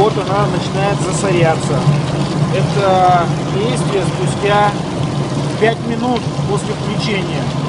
вот она начинает засоряться. Это действие спустя 5 минут после включения.